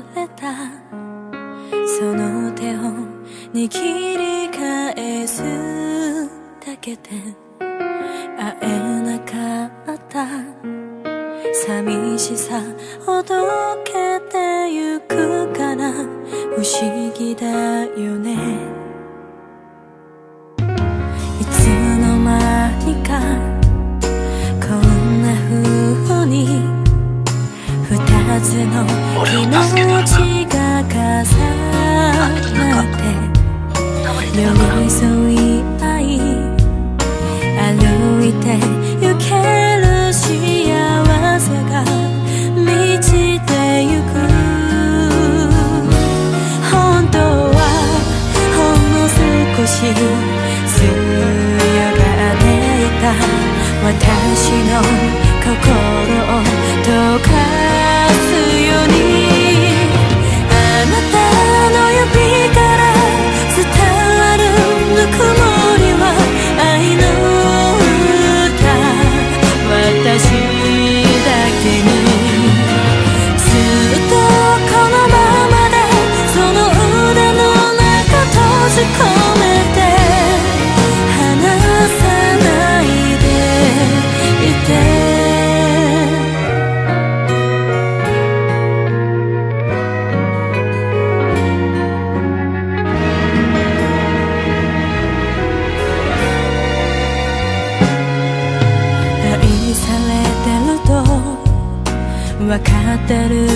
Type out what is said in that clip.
れたその手を握り返すだけで会えなかった寂しさほどけてゆくから不思議だよね。いつの間にかこんな風に二つの気持ちが重なって寄り添い合い歩いてゆける幸せが満ちてゆく。本当はほんの少し強がっていた私の心を溶かすようにあなたの指から伝わるぬくもりは愛の歌。私だけにずっとこのままでその腕の中閉じ込めて離さないでいて。愛されてるとわかってる